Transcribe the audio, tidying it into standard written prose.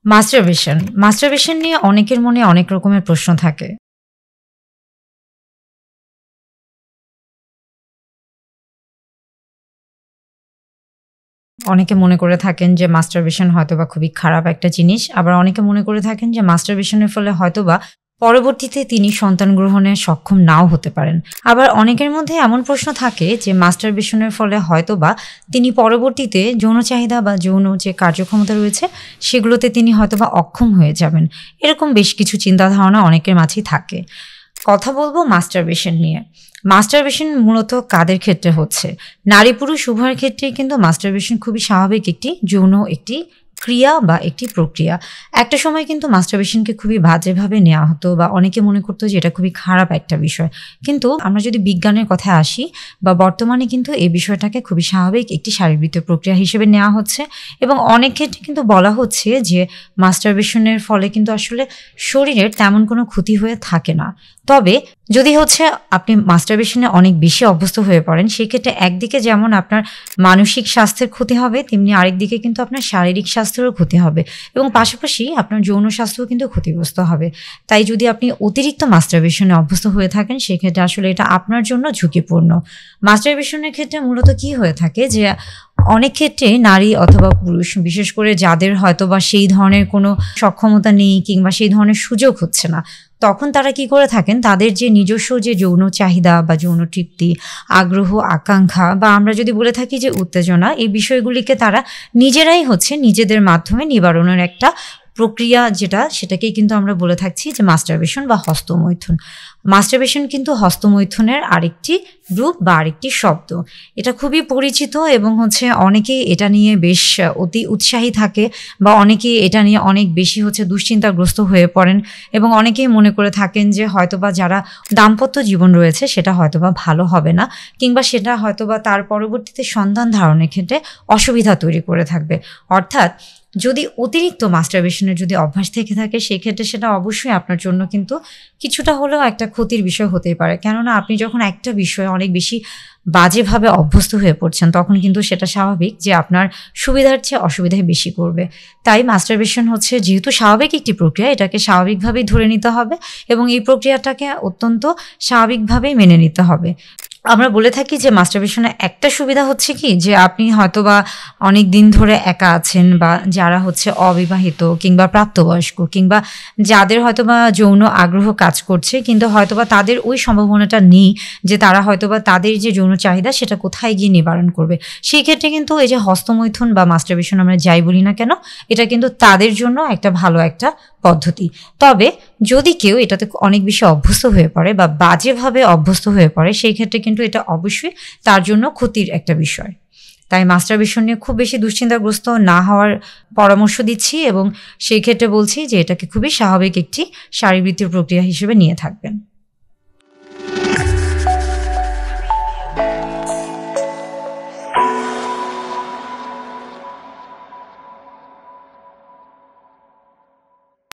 Masturbation নিয়ে অনেকের মনে অনেক রকমের প্রশ্ন থাকে। অনেকে মনে করে থাকেন যে মাস্টারবেশন হয়তোবা খুবই খারাপ একটা জিনিস। আবার অনেকে মনে করে থাকেন যে মাস্টারবেশনের ফলে হয়তোবা পরবর্তীতে তিনি সন্তান গ্রহণে সক্ষম নাও হতে পারেন। আবার অনেকের মধ্যে এমন প্রশ্ন থাকে যে মাস্টারবেশনের ফলে হয়তোবা তিনি পরবর্তীতে যৌন চাহিদা বা যৌন যে কার্যক্ষমতা রয়েছে সেগুলোতে তিনি হয়তোবা অক্ষম হয়ে যাবেন। এরকম বেশ কিছু চিন্তা ধারণা অনেকের মাঝেই থাকে। কথা বলবো মাস্টারবেশন নিয়ে। মাস্টারবেশন মূলত কাদের ক্ষেত্রে হচ্ছে? নারী পুরুষ উভয়ের ক্ষেত্রেই কিন্তু মাস্টারবেশন খুবই স্বাভাবিক একটি যৌন একটি ক্রিয়া বা একটি প্রক্রিয়া। একটা সময় কিন্তু মাস্টারবেশনকে খুবই বাজেভাবে নেওয়া হতো বা অনেকে মনে করতো যে এটা খুবই খারাপ একটা বিষয়। কিন্তু আমরা যদি বিজ্ঞানের কথায় আসি বা বর্তমানে কিন্তু এই বিষয়টাকে খুবই স্বাভাবিক একটি শারীরবৃত্তীয় প্রক্রিয়া হিসেবে নেওয়া হচ্ছে এবং অনেক ক্ষেত্রে কিন্তু বলা হচ্ছে যে মাস্টারবেশনের ফলে কিন্তু আসলে শরীরের তেমন কোনো ক্ষতি হয়ে থাকে না। তবে যদি হচ্ছে আপনি মাস্টারবেশনে অনেক বেশি অভ্যস্ত হয়ে পড়েন সেক্ষেত্রে একদিকে যেমন আপনার মানসিক স্বাস্থ্যের ক্ষতি হবে তেমনি আরেকদিকে কিন্তু আপনার শারীরিক স্বাস্থ্যেরও ক্ষতি হবে এবং পাশাপাশি আপনার যৌন স্বাস্থ্যও কিন্তু ক্ষতিগ্রস্ত হবে। তাই যদি আপনি অতিরিক্ত মাস্টারবেশনে অভ্যস্ত হয়ে থাকেন সেক্ষেত্রে আসলে এটা আপনার জন্য ঝুঁকিপূর্ণ। মাস্টারবেশনের ক্ষেত্রে মূলত কি হয়ে থাকে যে অনেক ক্ষেত্রে নারী অথবা পুরুষ বিশেষ করে যাদের হয়তোবা সেই ধরনের কোনো সক্ষমতা নেই কিংবা সেই ধরনের সুযোগ হচ্ছে না তখন তারা কি করে থাকেন তাদের যে নিজস্ব যে যৌন চাহিদা বা যৌন তৃপ্তি, আগ্রহ, আকাঙ্ক্ষা বা আমরা যদি বলে থাকি যে উত্তেজনা, এই বিষয়গুলিকে তারা নিজেরাই হচ্ছে নিজেদের মাধ্যমে নিবারণের একটা প্রক্রিয়া যেটা সেটাকেই কিন্তু আমরা বলে থাকছি যে মাস্টারবেশন বা হস্তমৈথুন। মাস্টারবেশন কিন্তু হস্তমৈথুনের আরেকটি রূপ বা আরেকটি শব্দ। এটা খুবই পরিচিত এবং হচ্ছে অনেকেই এটা নিয়ে বেশ অতি উৎসাহী থাকে বা অনেকেই এটা নিয়ে অনেক বেশি হচ্ছে দুশ্চিন্তাগ্রস্ত হয়ে পড়েন এবং অনেকেই মনে করে থাকেন যে হয়তোবা যারা দাম্পত্য জীবন রয়েছে সেটা হয়তোবা ভালো হবে না কিংবা সেটা হয়তোবা তার পরবর্তীতে সন্তান ধারণের ক্ষেত্রে অসুবিধা তৈরি করে থাকবে। অর্থাৎ যদি অতিরিক্ত মাস্টারবেশনের যদি অভ্যাস থেকে থাকে সেক্ষেত্রে সেটা অবশ্যই আপনার জন্য কিন্তু কিছুটা হলেও একটা ক্ষতির বিষয় হতেই পারে। কেননা আপনি যখন একটা বিষয়ে অনেক বেশি বাজেভাবে অভ্যস্ত হয়ে পড়ছেন তখন কিন্তু সেটা স্বাভাবিক যে আপনার সুবিধার চেয়ে অসুবিধাই বেশি করবে। তাই মাস্টারবেশন হচ্ছে যেহেতু স্বাভাবিক একটি প্রক্রিয়া এটাকে স্বাভাবিকভাবেই ধরে নিতে হবে এবং এই প্রক্রিয়াটাকে অত্যন্ত স্বাভাবিকভাবেই মেনে নিতে হবে। আমরা বলে থাকি যে মাস্টারবেশনের একটা সুবিধা হচ্ছে কি যে আপনি হয়তোবা অনেক দিন ধরে একা আছেন বা যারা হচ্ছে অবিবাহিত কিংবা প্রাপ্তবয়স্ক কিংবা যাদের হয়তোবা যৌন আগ্রহ কাজ করছে কিন্তু হয়তোবা তাদের ওই সম্ভাবনাটা নেই যে তারা হয়তোবা তাদের যে যৌন চাহিদা সেটা কোথায় গিয়ে নিবারণ করবে। সেই ক্ষেত্রে কিন্তু এই যে হস্তমৈথুন বা মাস্টারবেশন আমরা যাই বলি না কেন এটা কিন্তু তাদের জন্য একটা ভালো একটা পদ্ধতি। তবে যদি কেউ এটাতে অনেক বেশি অভ্যস্ত হয়ে পড়ে বা বাজেভাবে অভ্যস্ত হয়ে পড়ে সেই ক্ষেত্রে কিন্তু এটা অবশ্যই তার জন্য ক্ষতির একটা বিষয়। তাই মাস্টারবেশন নিয়ে খুব বেশি দুশ্চিন্তাগ্রস্ত না হওয়ার পরামর্শ দিচ্ছি এবং সেই ক্ষেত্রে বলছি যে এটাকে খুবই স্বাভাবিক একটি শারীরবৃত্তীয় প্রক্রিয়া হিসেবে নিয়ে থাকবেন।